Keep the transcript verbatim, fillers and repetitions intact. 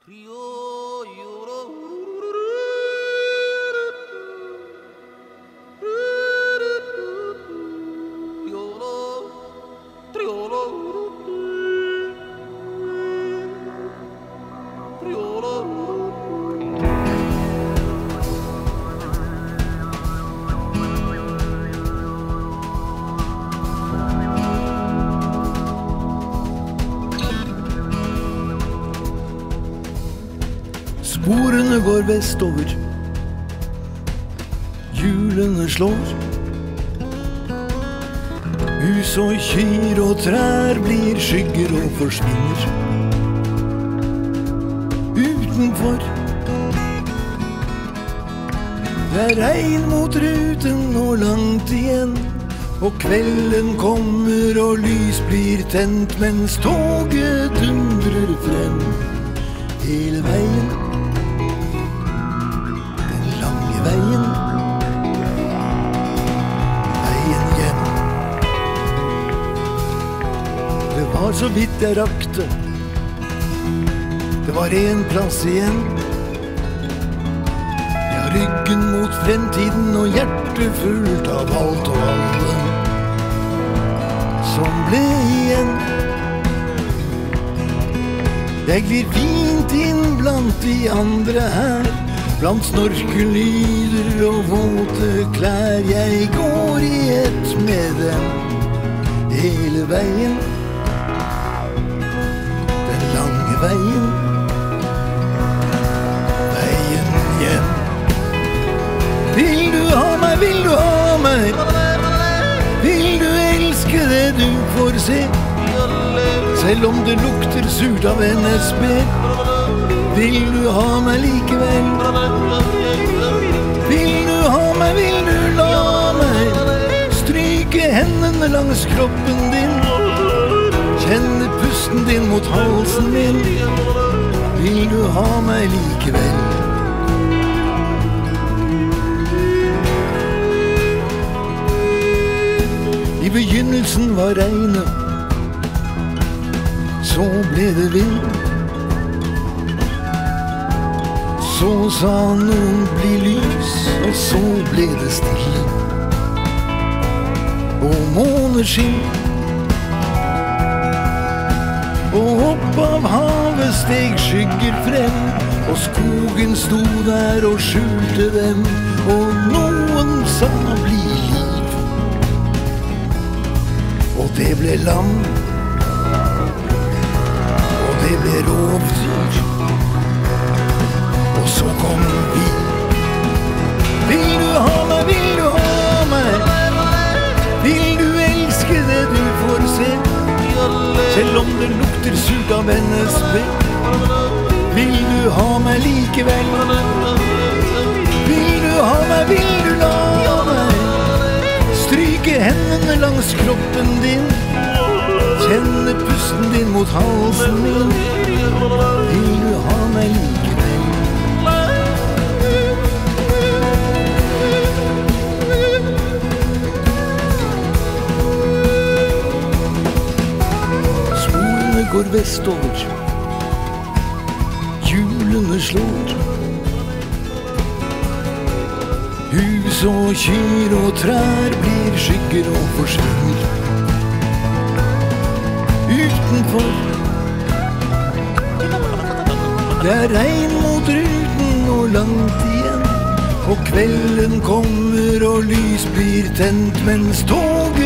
Sporene går vestover, hjulene slår. Hus og kyr og trær blir skygger og forsvinner. Utenfor det er regn mot ruten og langt igjen, og kvelden kommer og lys blir tent mens toget dundrer frem hele veien. Veien, veien hjem. Det var så vidt jeg rakte, det var en plass igjen. Jeg har ryggen mot fremtiden og hjertet fullt av alt og alle som ble igjen. Jeg glir fint inn blant de andre her, blant snorkellyder og våte klær. Jeg går i ett med dem hele veien, den lange veien, veien hjem. Vil du ha meg, vil du ha meg, vil du elske det du får se, selv om det lukter surt av N S B. Vil du ha meg likevel? Vil du ha meg, vil du la meg stryke hendene langs kroppen din, kjenne pusten din mot halsen min? Vil du ha meg likevel? I begynnelsen var regnet, så ble det vind. Så sa noen bli lys, og så ble det stille. Og måneskinn, og opp av havet steg skygger frem, og skogen sto der og skjulte dem, og noen sa bli liv. Og det ble lam, og det ble rovdyr. Og så kom vi. Vil du ha meg, vil du ha meg, vil du elske det du får se, selv om det lukter surt av N S B? Vil du ha meg likevel? Vil du ha meg, vil du la meg stryke hendene langs kroppen din, kjenne pusten din mot halsen min? Vil du ha meg likevel? Går vestover, hjulene slår. Hus og kyr og trær blir skygger og forsvinner. Utenfor det er regn mot ruten og langt igjen, og kvelden kommer og lys blir tent mens tog